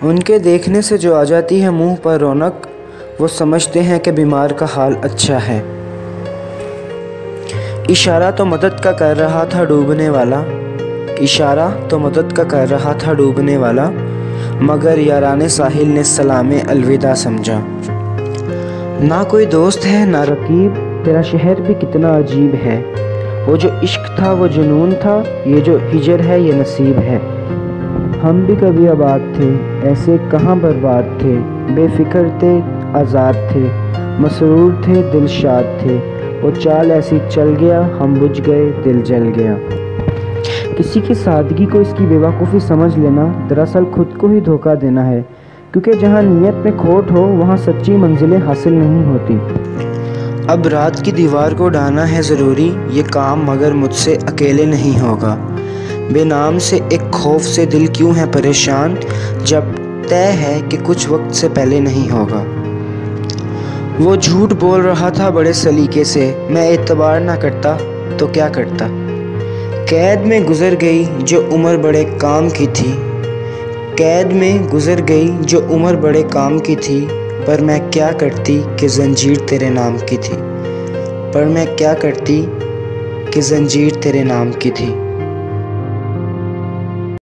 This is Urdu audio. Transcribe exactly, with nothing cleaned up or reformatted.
ان کے دیکھنے سے جو آ جاتی ہے منہ پر رونق، وہ سمجھتے ہیں کہ بیمار کا حال اچھا ہے۔ اشارہ تو مدد کا کر رہا تھا ڈوبنے والا، اشارہ تو مدد کا کر رہا تھا ڈوبنے والا، مگر یاران ساحل نے سلام الوداع سمجھا۔ نہ کوئی دوست ہے نہ رقیب، تیرا شہر بھی کتنا عجیب ہے۔ وہ جو عشق تھا وہ جنون تھا، یہ جو ہجر ہے یہ نصیب ہے۔ ہم بھی کبھی آباد تھے، ایسے کہاں برباد تھے، بے فکر تھے آزاد تھے، مسرور تھے دل شاد تھے۔ وہ چال ایسی چل گیا، ہم بجھ گئے دل جل گیا۔ کسی کی سادگی کو اس کی بے وقوفی سمجھ لینا دراصل خود کو ہی دھوکہ دینا ہے، کیونکہ جہاں نیت میں کھوٹ ہو وہاں سچی منزلیں حاصل نہیں ہوتی۔ اب رات کی دیوار کو ڈھانا ہے ضروری، یہ کام مگر مجھ سے اکیلے نہیں ہوگا۔ بے نام سے ایک خوف سے دل کیوں ہے پریشان، جب طے ہے کہ کچھ وقت سے پہلے نہیں ہوگا۔ وہ جھوٹ بول رہا تھا بڑے سلیقے سے، میں اعتبار نہ کرتا تو کیا کرتا۔ قید میں گزر گئی جو عمر بڑے کام کی تھی، قید میں گزر گئی جو عمر بڑے کام کی تھی، پر میں کیا کرتی کہ زنجیر تیرے نام کی تھی، پر میں کیا کرتی کہ زنجیر تیرے نام کی تھی۔